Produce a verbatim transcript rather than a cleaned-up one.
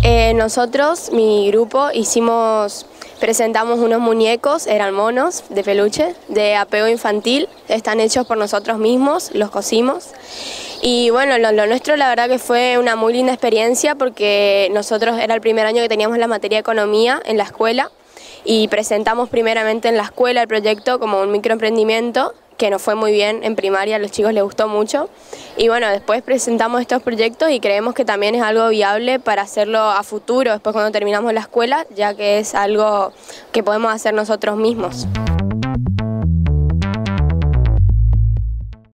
Eh, nosotros, mi grupo, hicimos, presentamos unos muñecos, eran monos de peluche, de apego infantil, están hechos por nosotros mismos, los cosimos. Y bueno, lo, lo nuestro la verdad que fue una muy linda experiencia porque nosotros era el primer año que teníamos la materia de economía en la escuela y presentamos primeramente en la escuela el proyecto como un microemprendimiento que nos fue muy bien en primaria, a los chicos les gustó mucho. Y bueno, después presentamos estos proyectos y creemos que también es algo viable para hacerlo a futuro, después cuando terminamos la escuela, ya que es algo que podemos hacer nosotros mismos.